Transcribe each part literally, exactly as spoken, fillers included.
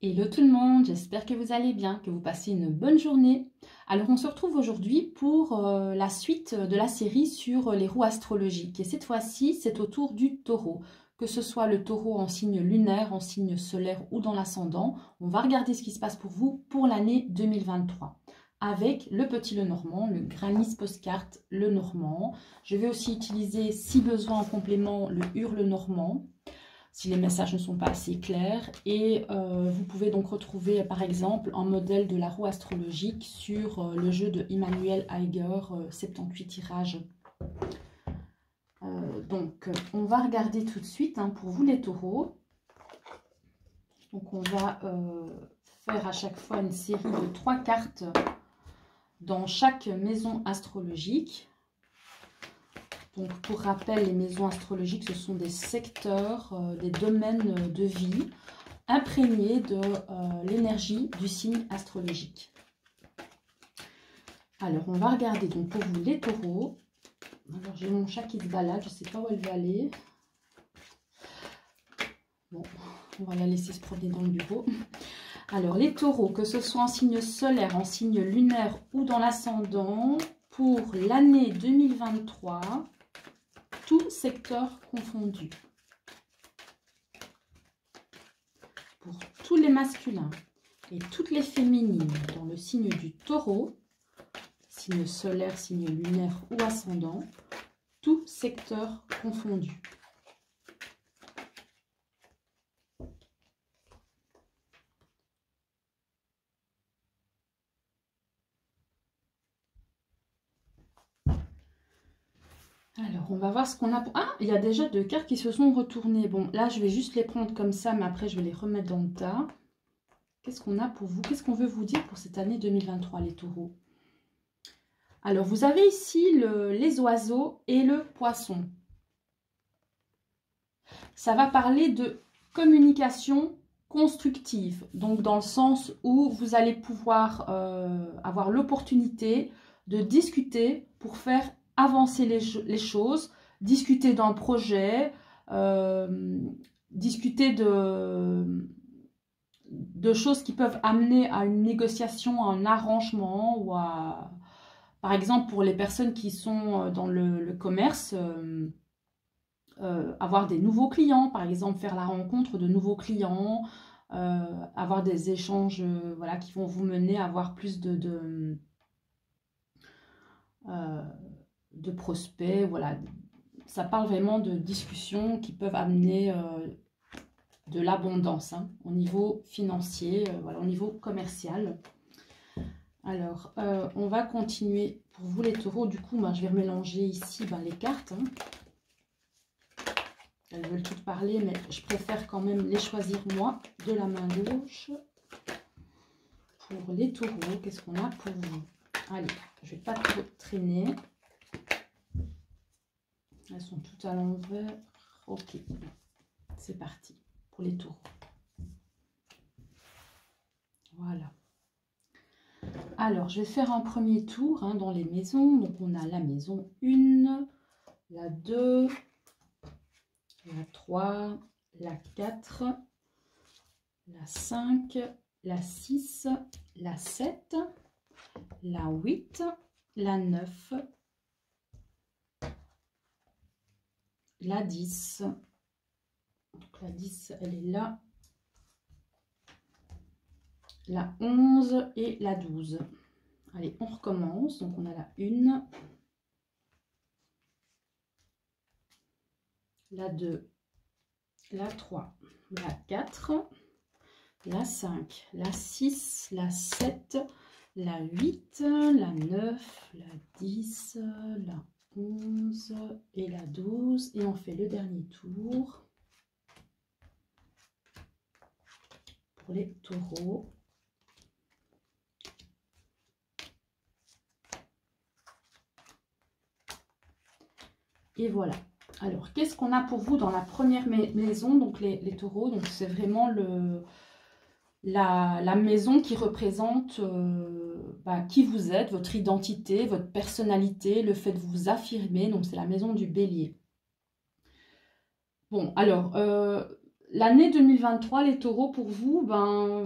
Hello tout le monde, j'espère que vous allez bien, que vous passez une bonne journée. Alors on se retrouve aujourd'hui pour euh, la suite de la série sur les roues astrologiques. Et cette fois-ci, c'est au tour du taureau. Que ce soit le taureau en signe lunaire, en signe solaire ou dans l'ascendant, on va regarder ce qui se passe pour vous pour l'année deux mille vingt-trois. Avec le petit Lenormand, le Granny Postcard Lenormand. Je vais aussi utiliser, si besoin en complément, le Hurle Normand, si les messages ne sont pas assez clairs. Et euh, vous pouvez donc retrouver par exemple un modèle de la roue astrologique sur euh, le jeu de Emmanuel Eiger, euh, soixante-dix-huit tirages. Euh, donc on va regarder tout de suite hein, pour vous les taureaux. Donc on va euh, faire à chaque fois une série de trois cartes dans chaque maison astrologique. Donc, pour rappel, les maisons astrologiques, ce sont des secteurs, euh, des domaines de vie imprégnés de euh, l'énergie du signe astrologique. Alors, on va regarder donc pour vous les taureaux. Alors, j'ai mon chat qui se balade, je ne sais pas où elle va aller. Bon, on va la laisser se promener dans le bureau. Alors, les taureaux, que ce soit en signe solaire, en signe lunaire ou dans l'ascendant, pour l'année deux mille vingt-trois, tout secteur confondu. Pour tous les masculins et toutes les féminines dans le signe du taureau, signe solaire, signe lunaire ou ascendant, tout secteur confondu. Alors, on va voir ce qu'on a. Ah, il y a déjà deux cartes qui se sont retournées. Bon, là, je vais juste les prendre comme ça, mais après, je vais les remettre dans le tas. Qu'est-ce qu'on a pour vous? Qu'est-ce qu'on veut vous dire pour cette année deux mille vingt-trois, les taureaux? Alors, vous avez ici le, les oiseaux et le poisson. Ça va parler de communication constructive. Donc, dans le sens où vous allez pouvoir euh, avoir l'opportunité de discuter pour faire avancer les, les choses, discuter d'un projet, euh, discuter de, de choses qui peuvent amener à une négociation, à un arrangement, ou à, par exemple, pour les personnes qui sont dans le, le commerce, euh, euh, avoir des nouveaux clients, par exemple, faire la rencontre de nouveaux clients, euh, avoir des échanges euh, voilà, qui vont vous mener à avoir plus de... de euh, de prospects, voilà. Ça parle vraiment de discussions qui peuvent amener euh, de l'abondance hein, au niveau financier, euh, voilà, au niveau commercial. Alors, euh, on va continuer pour vous les taureaux. Du coup, ben, je vais remélanger ici ben, les cartes. Hein. Elles veulent toutes parler, mais je préfère quand même les choisir moi de la main gauche. Pour les taureaux, qu'est-ce qu'on a pour vous? Allez, je ne vais pas trop traîner. Elles sont toutes à l'envers. Ok, c'est parti pour les taureaux. Voilà. Alors, je vais faire un premier tour hein, dans les maisons. Donc, on a la maison un, la deux, la trois, la quatre, la cinq, la six, la sept, la huit, la neuf, la dix. Donc la dix, elle est là. La onze et la douze. Allez, on recommence. Donc on a la un, la deux, la trois, la quatre, la cinq, la six, la sept, la huit, la neuf, la dix, la onze et la douze. Et on fait le dernier tour pour les taureaux. Et voilà. Alors, qu'est-ce qu'on a pour vous dans la première maison, donc les, les taureaux? Donc, c'est vraiment le, la, la maison qui représente euh, bah, qui vous êtes, votre identité, votre personnalité, le fait de vous affirmer. Donc, c'est la maison du bélier. Bon, alors, euh, l'année deux mille vingt-trois, les taureaux, pour vous, ben,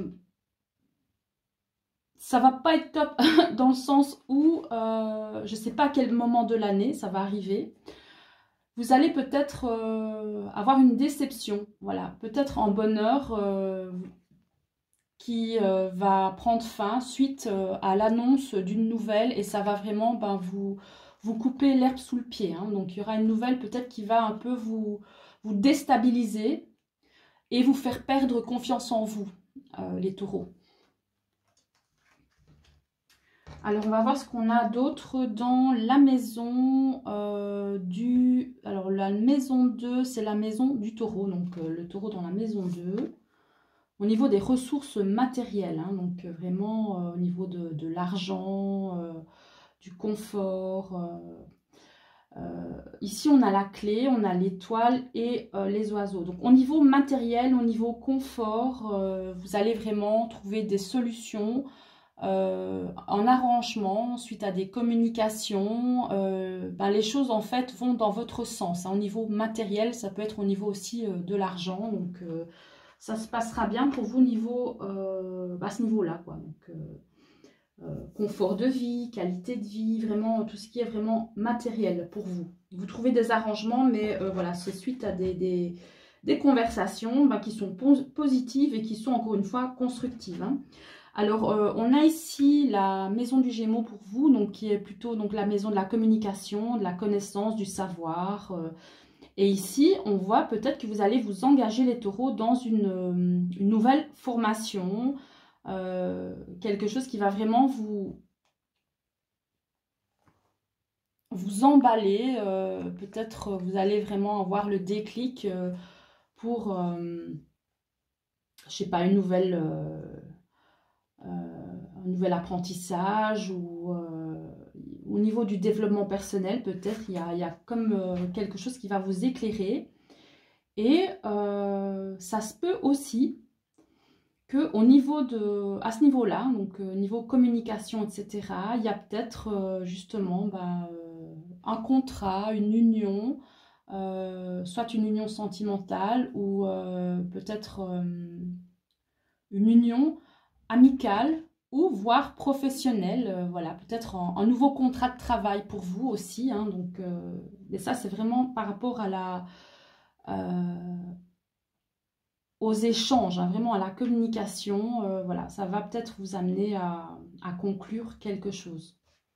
ça va pas être top dans le sens où, euh, je sais pas à quel moment de l'année ça va arriver. Vous allez peut-être euh, avoir une déception, voilà, peut-être en bonheur euh, qui euh, va prendre fin suite euh, à l'annonce d'une nouvelle et ça va vraiment ben, vous, vous couper l'herbe sous le pied. Hein. Donc il y aura une nouvelle peut-être qui va un peu vous, vous déstabiliser et vous faire perdre confiance en vous, euh, les taureaux. Alors, on va voir ce qu'on a d'autre dans la maison euh, du... Alors, la maison deux, c'est la maison du taureau. Donc, euh, le taureau dans la maison deux. Au niveau des ressources matérielles, hein, donc euh, vraiment euh, au niveau de, de l'argent, euh, du confort. Euh, euh, ici, on a la clé, on a l'étoile et euh, les oiseaux. Donc, au niveau matériel, au niveau confort, euh, vous allez vraiment trouver des solutions Euh, en arrangement, suite à des communications, euh, ben les choses en fait vont dans votre sens. Hein. Au niveau matériel, ça peut être au niveau aussi euh, de l'argent. Donc euh, ça se passera bien pour vous niveau, euh, à ce niveau-là. Quoi. Donc, euh, euh, confort de vie, qualité de vie, vraiment tout ce qui est vraiment matériel pour vous. Vous trouvez des arrangements, mais euh, voilà, c'est suite à des, des, des conversations ben, qui sont positives et qui sont encore une fois constructives. Hein. Alors, euh, on a ici la maison du Gémeaux pour vous, donc qui est plutôt donc, la maison de la communication, de la connaissance, du savoir. Euh, et ici, on voit peut-être que vous allez vous engager, les taureaux, dans une, euh, une nouvelle formation, euh, quelque chose qui va vraiment vous, vous emballer. Euh, peut-être vous allez vraiment avoir le déclic euh, pour, euh, je sais pas, une nouvelle... Euh, euh, un nouvel apprentissage ou euh, au niveau du développement personnel, peut-être il y a, il y a comme euh, quelque chose qui va vous éclairer. Et euh, ça se peut aussi que au niveau de, à ce niveau-là, donc euh, niveau communication, et cetera, il y a peut-être euh, justement ben, euh, un contrat, une union, euh, soit une union sentimentale ou euh, peut-être euh, une union amicale ou voire professionnelle, euh, voilà, peut-être un nouveau contrat de travail pour vous aussi, hein, donc, euh, et ça c'est vraiment par rapport à la, euh, aux échanges, hein, vraiment à la communication, euh, voilà, ça va peut-être vous amener à, à conclure quelque chose.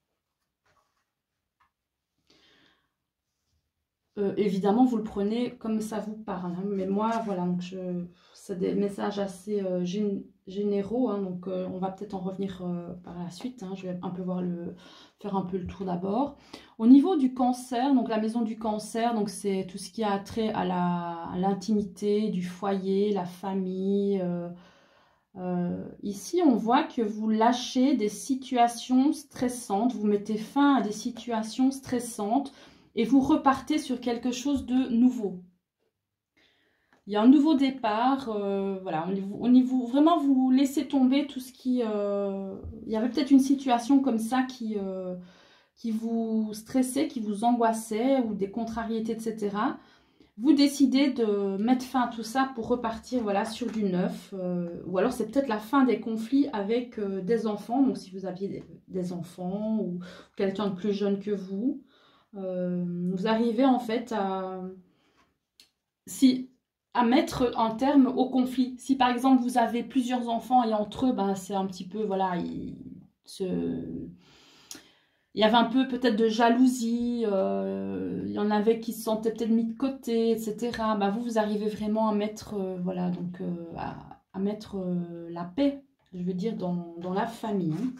Euh, évidemment, vous le prenez comme ça vous parle, hein, mais moi, voilà, donc je, c'est des messages assez euh, gén généraux, hein, donc euh, on va peut-être en revenir euh, par la suite. Hein, je vais un peu voir le, faire un peu le tour d'abord. Au niveau du cancer, donc la maison du cancer, donc c'est tout ce qui a trait à la, à l'intimité du foyer, la famille. Euh, euh, ici, on voit que vous lâchez des situations stressantes, vous mettez fin à des situations stressantes. Et vous repartez sur quelque chose de nouveau. Il y a un nouveau départ. Euh, voilà, on, on, on, vraiment, vous laissez tomber tout ce qui... Euh, il y avait peut-être une situation comme ça qui, euh, qui vous stressait, qui vous angoissait, ou des contrariétés, et cetera. Vous décidez de mettre fin à tout ça pour repartir voilà, sur du neuf. Euh, ou alors, c'est peut-être la fin des conflits avec euh, des enfants. Donc, si vous aviez des, des enfants ou quelqu'un de plus jeune que vous. Euh, vous arrivez en fait à, si, à mettre un terme au conflit. Si par exemple vous avez plusieurs enfants et entre eux, ben, c'est un petit peu, voilà, il, se, il y avait un peu peut-être de jalousie, euh, il y en avait qui se sentaient peut-être mis de côté, et cetera. Ben, vous, vous arrivez vraiment à mettre, euh, voilà, donc euh, à, à mettre euh, la paix, je veux dire, dans, dans la famille. Hein.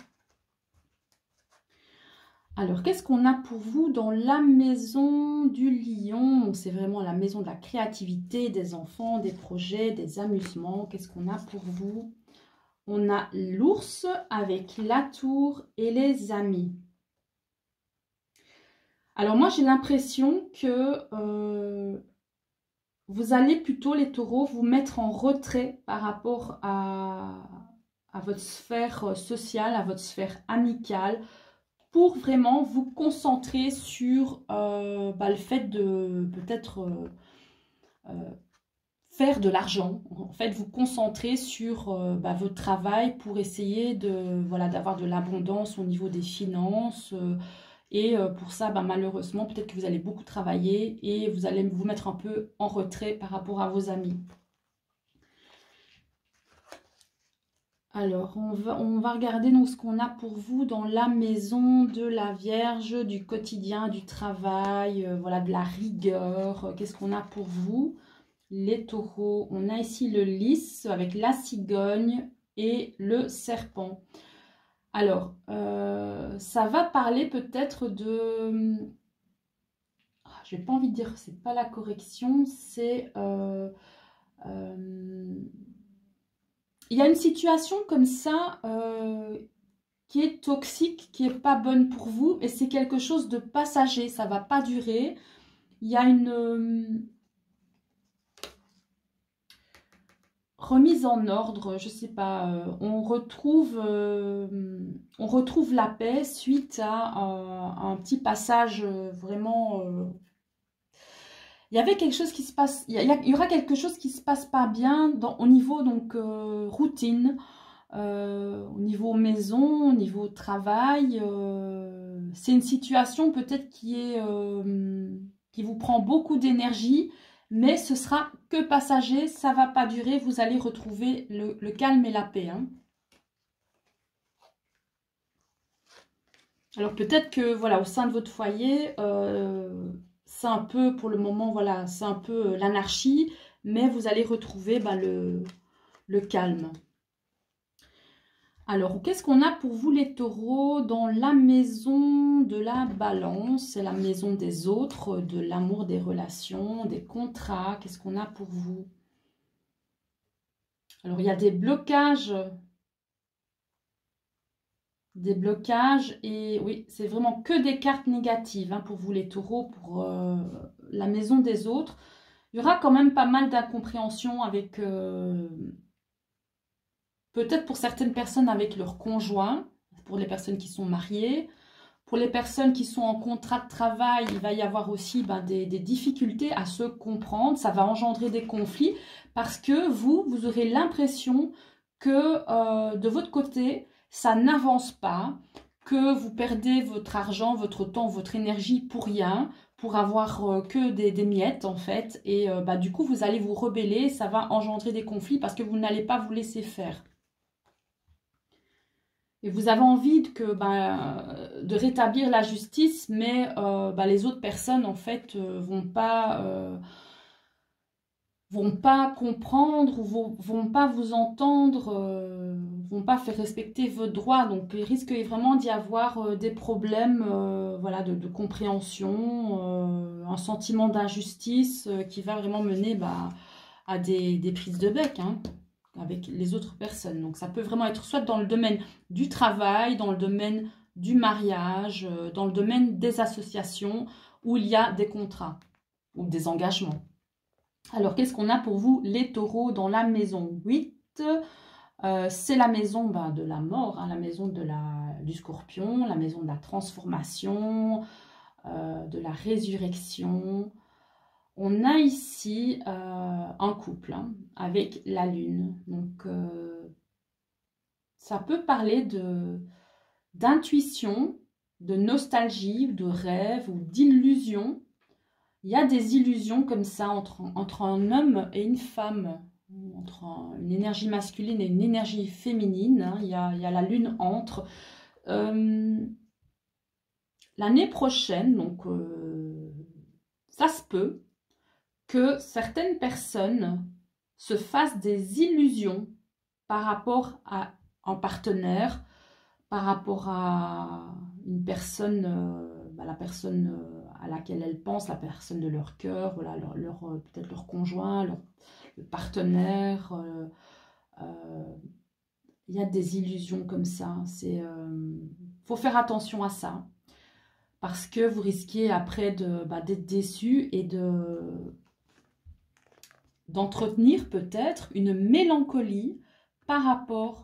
Alors, qu'est-ce qu'on a pour vous dans la maison du lion? C'est vraiment la maison de la créativité, des enfants, des projets, des amusements. Qu'est-ce qu'on a pour vous? On a l'ours avec la tour et les amis. Alors, moi, j'ai l'impression que euh, vous allez plutôt, les taureaux, vous mettre en retrait par rapport à, à votre sphère sociale, à votre sphère amicale, pour vraiment vous concentrer sur euh, bah, le fait de peut-être euh, euh, faire de l'argent. En fait, vous concentrer sur euh, bah, votre travail pour essayer de voilà d'avoir de l'abondance au niveau des finances. Euh, et euh, pour ça, bah, malheureusement, peut-être que vous allez beaucoup travailler et vous allez vous mettre un peu en retrait par rapport à vos amis. Alors, on va, on va regarder donc ce qu'on a pour vous dans la maison de la Vierge, du quotidien, du travail, euh, voilà, de la rigueur. Qu'est-ce qu'on a pour vous, les taureaux? On a ici le lys avec la cigogne et le serpent. Alors, euh, ça va parler peut-être de... Ah, je n'ai pas envie de dire, c'est pas la correction, c'est... Euh, euh, il y a une situation comme ça euh, qui est toxique, qui n'est pas bonne pour vous, et c'est quelque chose de passager, ça ne va pas durer. Il y a une euh, remise en ordre, je ne sais pas, euh, on, retrouve, euh, on retrouve la paix suite à euh, un petit passage euh, vraiment... Euh, il y avait quelque chose qui se passe, il y, a, il y aura quelque chose qui se passe pas bien dans, au niveau donc euh, routine, euh, au niveau maison, au niveau travail. Euh, c'est une situation peut-être qui est euh, qui vous prend beaucoup d'énergie, mais ce sera que passager, ça va pas durer. Vous allez retrouver le, le calme et la paix. Hein. Alors peut-être que voilà, au sein de votre foyer. Euh, c'est un peu, pour le moment, voilà, c'est un peu l'anarchie, mais vous allez retrouver bah, le, le calme. Alors, qu'est-ce qu'on a pour vous les taureaux dans la maison de la balance? C'est la maison des autres, de l'amour, des relations, des contrats. Qu'est-ce qu'on a pour vous? Alors, il y a des blocages. Des blocages et oui, c'est vraiment que des cartes négatives hein, pour vous les taureaux, pour euh, la maison des autres. Il y aura quand même pas mal d'incompréhension avec, euh, peut-être pour certaines personnes avec leur conjoint, pour les personnes qui sont mariées. Pour les personnes qui sont en contrat de travail, il va y avoir aussi ben, des, des difficultés à se comprendre. Ça va engendrer des conflits parce que vous, vous aurez l'impression que euh, de votre côté, ça n'avance pas, que vous perdez votre argent, votre temps, votre énergie pour rien, pour avoir euh, que des, des miettes en fait. Et euh, bah, du coup, vous allez vous rebeller, ça va engendrer des conflits parce que vous n'allez pas vous laisser faire. Et vous avez envie de, que, ben, de rétablir la justice, mais euh, ben, les autres personnes, en fait, euh, vont pas, euh, vont pas comprendre ou vont, vont pas vous entendre, euh, vont pas faire respecter vos droits. Donc, il risque vraiment d'y avoir euh, des problèmes euh, voilà, de, de compréhension, euh, un sentiment d'injustice euh, qui va vraiment mener ben, à des, des prises de bec, hein, avec les autres personnes. Donc ça peut vraiment être soit dans le domaine du travail, dans le domaine du mariage, euh, dans le domaine des associations où il y a des contrats ou des engagements. Alors qu'est-ce qu'on a pour vous les taureaux dans la maison huit? euh, C'est la maison bah, de la mort, hein, la maison de la, du scorpion, la maison de la transformation, euh, de la résurrection. On a ici euh, un couple hein, avec la lune. Donc, euh, ça peut parler de d'intuition, de nostalgie, de rêve ou d'illusion. Il y a des illusions comme ça entre, entre un homme et une femme, entre un, une énergie masculine et une énergie féminine. Hein. Il, y a, il y a la lune entre. Euh, L'année prochaine, donc euh, ça se peut, que certaines personnes se fassent des illusions par rapport à un partenaire, par rapport à une personne, euh, bah, la personne euh, à laquelle elles pensent, la personne de leur cœur, voilà, leur, leur, euh, peut-être leur conjoint, leur, le partenaire. Euh, euh, il y a des illusions comme ça. Il euh, faut faire attention à ça. Parce que vous risquez après de, bah, d'être déçu et de... d'entretenir peut-être une mélancolie par rapport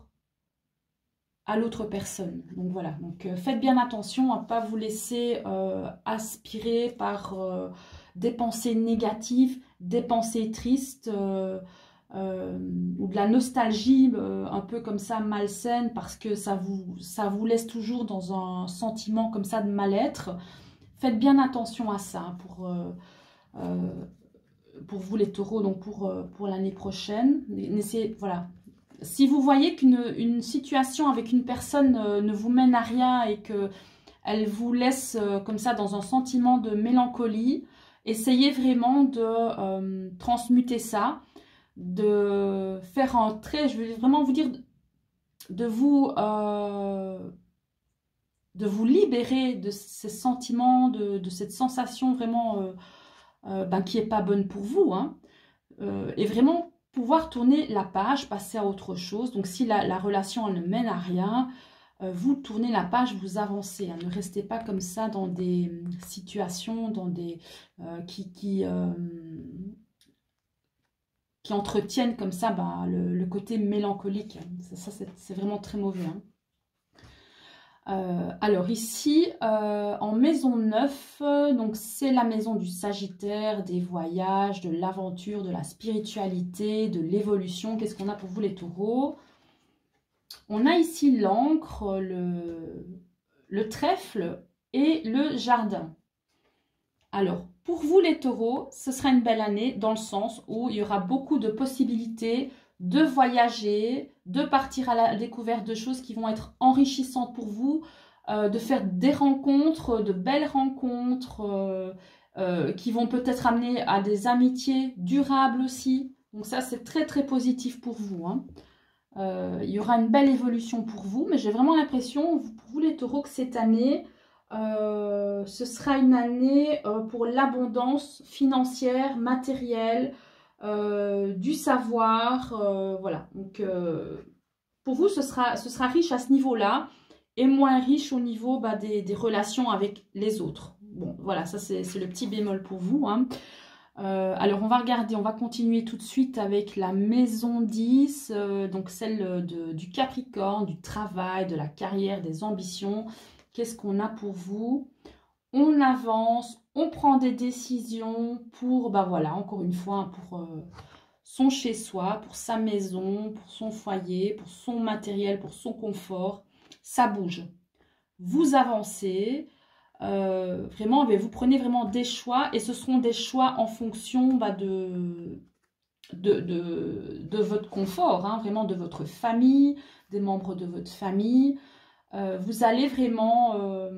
à l'autre personne. Donc voilà, donc euh, faites bien attention à ne pas vous laisser euh, aspirer par euh, des pensées négatives, des pensées tristes, euh, euh, ou de la nostalgie euh, un peu comme ça malsaine, parce que ça vous, ça vous laisse toujours dans un sentiment comme ça de mal-être. Faites bien attention à ça pour, euh, euh, pour vous les taureaux, donc pour, euh, pour l'année prochaine. Essayez, voilà. Si vous voyez qu'une une situation avec une personne euh, ne vous mène à rien et que elle vous laisse euh, comme ça dans un sentiment de mélancolie, essayez vraiment de euh, transmuter ça, de faire entrer, je vais vraiment vous dire, de vous, euh, de vous libérer de ces sentiments, de, de cette sensation vraiment euh, euh, ben, qui n'est pas bonne pour vous, hein, euh, et vraiment pouvoir tourner la page, passer à autre chose. Donc si la, la relation elle ne mène à rien, euh, vous tournez la page, vous avancez, hein. Ne restez pas comme ça dans des situations dans des, euh, qui... qui euh, qui entretiennent comme ça bah, le, le côté mélancolique. Ça, ça c'est vraiment très mauvais. Hein. Euh, alors ici, euh, en maison neuf, donc c'est la maison du Sagittaire, des voyages, de l'aventure, de la spiritualité, de l'évolution. Qu'est-ce qu'on a pour vous les taureaux? On a ici l'encre, le, le trèfle et le jardin. Alors, pour vous les taureaux, ce sera une belle année dans le sens où il y aura beaucoup de possibilités de voyager, de partir à la découverte de choses qui vont être enrichissantes pour vous, euh, de faire des rencontres, de belles rencontres, euh, euh, qui vont peut-être amener à des amitiés durables aussi. Donc ça, c'est très très positif pour vous. Hein. Euh, il y aura une belle évolution pour vous, mais j'ai vraiment l'impression, pour vous les taureaux, que cette année... Euh, ce sera une année euh, pour l'abondance financière, matérielle, euh, du savoir, euh, voilà. Donc, euh, pour vous, ce sera, ce sera riche à ce niveau-là et moins riche au niveau bah, des, des relations avec les autres. Bon, voilà, ça c'est le petit bémol pour vous. Hein. Euh, alors, on va regarder, on va continuer tout de suite avec la maison dix, euh, donc celle de, du Capricorne, du travail, de la carrière, des ambitions. Qu'est-ce qu'on a pour vous? On avance, on prend des décisions pour, bah voilà, encore une fois, pour euh, son chez-soi, pour sa maison, pour son foyer, pour son matériel, pour son confort. Ça bouge. Vous avancez, euh, vraiment, vous prenez vraiment des choix et ce seront des choix en fonction bah, de, de, de, de votre confort, hein, vraiment de votre famille, des membres de votre famille. Euh, vous allez vraiment, euh,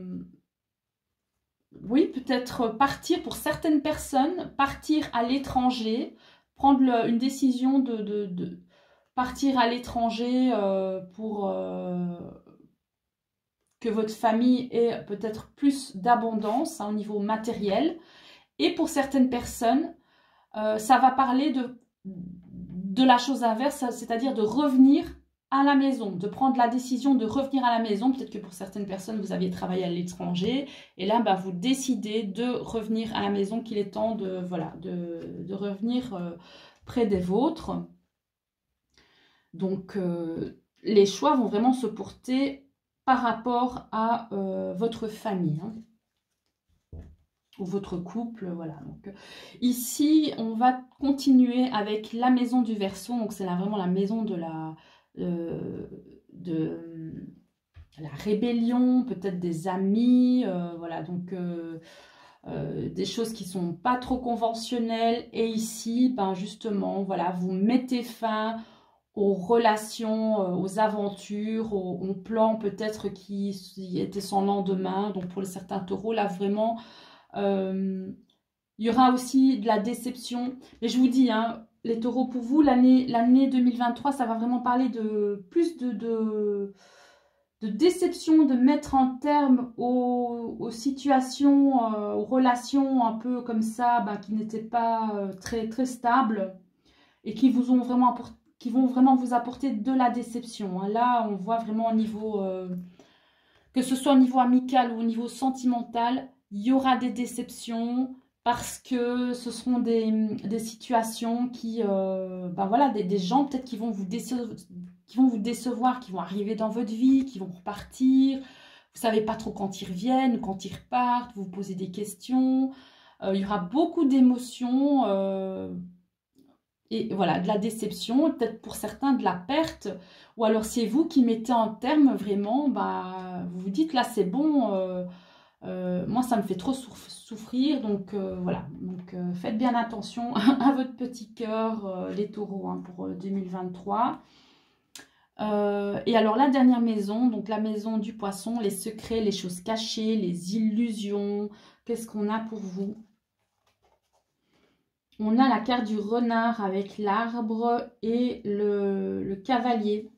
oui, peut-être partir pour certaines personnes, partir à l'étranger, prendre le, une décision de, de, de partir à l'étranger euh, pour euh, que votre famille ait peut-être plus d'abondance hein, au niveau matériel. Et pour certaines personnes, euh, ça va parler de, de la chose inverse, c'est-à-dire de revenir à la maison, de prendre la décision de revenir à la maison. Peut-être que pour certaines personnes, vous aviez travaillé à l'étranger et là, bah, vous décidez de revenir à la maison, qu'il est temps de, voilà, de, de revenir euh, près des vôtres. Donc, euh, les choix vont vraiment se porter par rapport à euh, votre famille. Hein. Ou votre couple, voilà. Donc, euh, ici, on va continuer avec la maison du Verseau. Donc, c'est vraiment la maison de la... Euh, de la rébellion, peut-être des amis, euh, voilà, donc euh, euh, des choses qui sont pas trop conventionnelles. Et ici, ben justement, voilà, vous mettez fin aux relations, euh, aux aventures, aux, aux plans peut-être qui, qui étaient sans lendemain. Donc pour certains taureaux, là vraiment, euh, il y aura aussi de la déception. Mais je vous dis, hein, les taureaux, pour vous, l'année l'année deux mille vingt-trois, ça va vraiment parler de plus de, de, de déception, de mettre en terme aux, aux situations, euh, aux relations un peu comme ça, bah, qui n'étaient pas euh, très, très stables et qui, vous ont vraiment apporté, qui vont vraiment vous apporter de la déception. Hein. Là, on voit vraiment au niveau, euh, que ce soit au niveau amical ou au niveau sentimental, il y aura des déceptions, parce que ce seront des, des situations qui, euh, ben voilà, des, des gens peut-être qui vont vous décevoir, qui vont vous décevoir, qui vont arriver dans votre vie, qui vont repartir. Vous savez pas trop quand ils reviennent, quand ils repartent, vous vous posez des questions. Euh, il y aura beaucoup d'émotions euh, et voilà, de la déception, peut-être pour certains de la perte. Ou alors c'est vous qui mettez en terme vraiment, bah, vous vous dites là c'est bon, euh, euh, moi ça me fait trop souffrir. Donc euh, voilà, donc euh, faites bien attention à votre petit cœur, euh, les taureaux, hein, pour euh, deux mille vingt-trois. Euh, et alors la dernière maison, donc la maison du poisson, les secrets, les choses cachées, les illusions. Qu'est-ce qu'on a pour vous? On a la carte du renard avec l'arbre et le, le cavalier.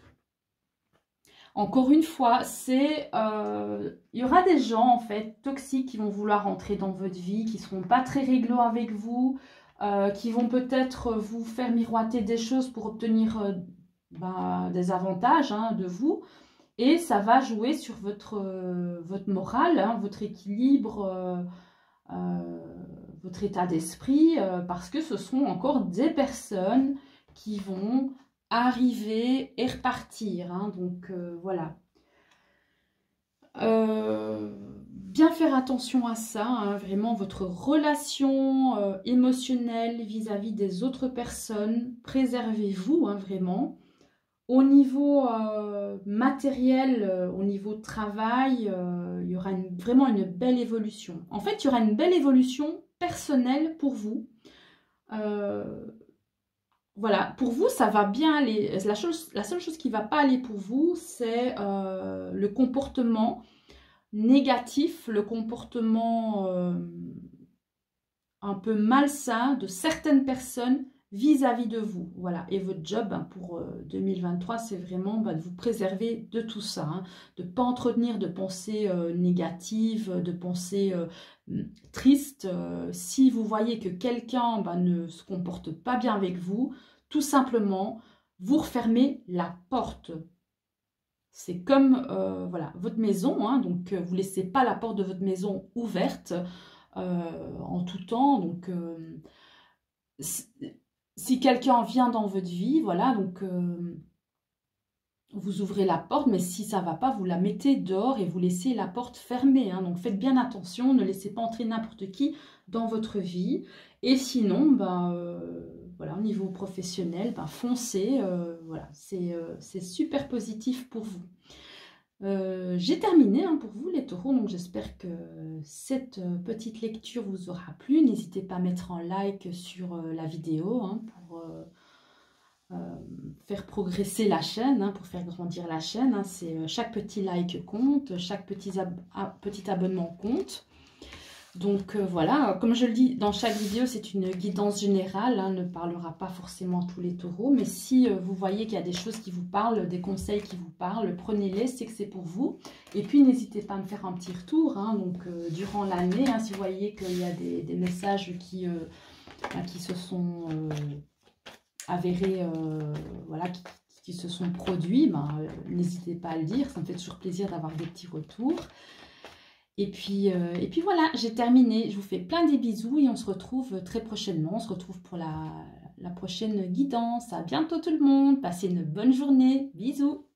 Encore une fois, c'est euh, il y aura des gens en fait toxiques qui vont vouloir entrer dans votre vie, qui ne seront pas très réglo avec vous, euh, qui vont peut-être vous faire miroiter des choses pour obtenir euh, ben, des avantages, hein, de vous. Et ça va jouer sur votre, euh, votre morale, hein, votre équilibre, euh, euh, votre état d'esprit, euh, parce que ce sont encore des personnes qui vont arriver et repartir. Hein, donc euh, voilà. Euh, bien faire attention à ça, hein, vraiment votre relation euh, émotionnelle vis-à-vis des autres personnes. Préservez-vous, hein, vraiment. Au niveau euh, matériel, euh, au niveau travail, euh, il y aura une, vraiment une belle évolution. En fait, il y aura une belle évolution personnelle pour vous. Euh, voilà, pour vous, ça va bien aller. La, chose, la seule chose qui ne va pas aller pour vous, c'est euh, le comportement négatif, le comportement euh, un peu malsain de certaines personnes vis-à-vis de vous. Voilà, et votre job, hein, pour euh, deux mille vingt-trois, c'est vraiment bah, de vous préserver de tout ça, hein, de ne pas entretenir de pensées euh, négatives, de pensées euh, tristes. Euh, si vous voyez que quelqu'un bah, ne se comporte pas bien avec vous, tout simplement, vous refermez la porte. C'est comme euh, voilà, votre maison, hein, donc euh, vous ne laissez pas la porte de votre maison ouverte euh, en tout temps. Donc, euh, si quelqu'un vient dans votre vie, voilà, donc euh, vous ouvrez la porte, mais si ça ne va pas, vous la mettez dehors et vous laissez la porte fermée. Hein, donc faites bien attention, ne laissez pas entrer n'importe qui dans votre vie. Et sinon, ben, euh, voilà, au niveau professionnel, ben, foncez, euh, voilà, c'est euh, c'est super positif pour vous. Euh, j'ai terminé, hein, pour vous les taureaux, donc j'espère que cette petite lecture vous aura plu. N'hésitez pas à mettre un like sur euh, la vidéo, hein, pour euh, euh, faire progresser la chaîne, hein, pour faire grandir la chaîne. Hein. C'est euh, chaque petit like compte, chaque petit, ab petit abonnement compte. Donc euh, voilà, comme je le dis dans chaque vidéo, c'est une guidance générale, hein, ne parlera pas forcément tous les taureaux, mais si euh, vous voyez qu'il y a des choses qui vous parlent, des conseils qui vous parlent, prenez-les, c'est que c'est pour vous. Et puis n'hésitez pas à me faire un petit retour, hein, donc euh, durant l'année, hein, si vous voyez qu'il y a des, des messages qui, euh, bah, qui se sont euh, avérés, euh, voilà, qui, qui se sont produits, ben, euh, n'hésitez pas à le dire, ça me fait toujours plaisir d'avoir des petits retours. Et puis, euh, et puis voilà, j'ai terminé. Je vous fais plein des bisous et on se retrouve très prochainement. On se retrouve pour la, la prochaine guidance. À bientôt tout le monde. Passez une bonne journée. Bisous.